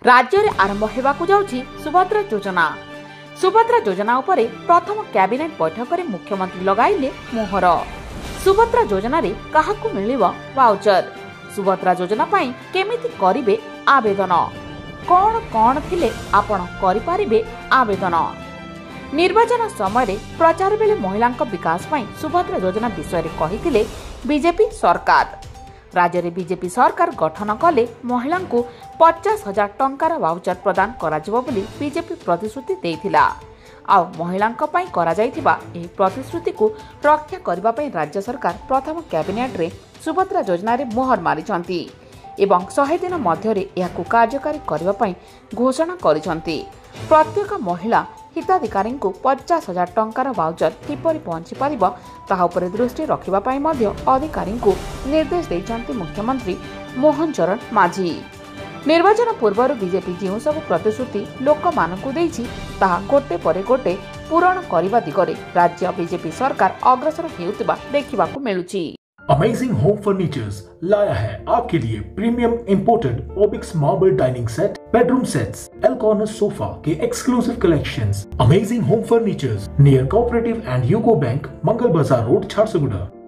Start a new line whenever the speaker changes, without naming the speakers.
राज्य में आरंभ होगाकू जाउछि सुभद्रा योजना। सुभद्रा योजना उपरे प्रथम कैबिनेट बैठक में मुख्यमंत्री लगाइले मोहर। सुभद्रा योजना रे काहाकू मिलिबो वाउचर? सुभद्रा योजना पाई केमिति करिवे आवेदन? कौन कौन थिले आपण करि पारिबे आवेदन? निर्वाचन समय प्रचार बेले महिलांक विकास पाई सुभद्रा योजना विषय कहिथिले बीजेपी सरकार। राज्य में बीजेपी सरकार गठन कले महिला 50,000 टंकार वाउचर प्रदान कराजिबो बोली बीजेपी प्रतिश्रुति देइथिला। आउ महिलांक पई करा जाइथिबा एही प्रतिश्रुति को रक्षा करबा पई राज्य सरकार प्रथम कैबिनेट रे सुभद्रा योजना रे मोहर मारिछंती एवं 100 दिन मध्य रे याकू कार्यकारी करबा पई घोषणा करिछंती। प्रत्येक महिला हिताधिकारी को 50,000 टंकार वाउचर किपरि पहुंची पारिबो ताहा उपरे दृष्टि रखिबा पई मध्य अधिकारी को निर्देश दैछंती मुख्यमंत्री मोहन चरण माझी। निर्वाचन पूर्व बीजेपी जो सब प्रतिश्रुति लोक मानकु देइछि ताहा गोटे परे गोटे पूरण करबा दिगरे राज्य बीजेपी सरकार अग्रसर हेउतिबा देखिबाकू मिलुछि।
अमेजिंग होम फर्नीचर्स लाया है आपके लिए प्रीमियम इंपोर्टेड ओबिक्स marble dining set, bedroom sets, L corner sofa के exclusive collections. Amazing home furnitures near cooperative and UCO bank, Mangal Bazar road, Jharsuguda.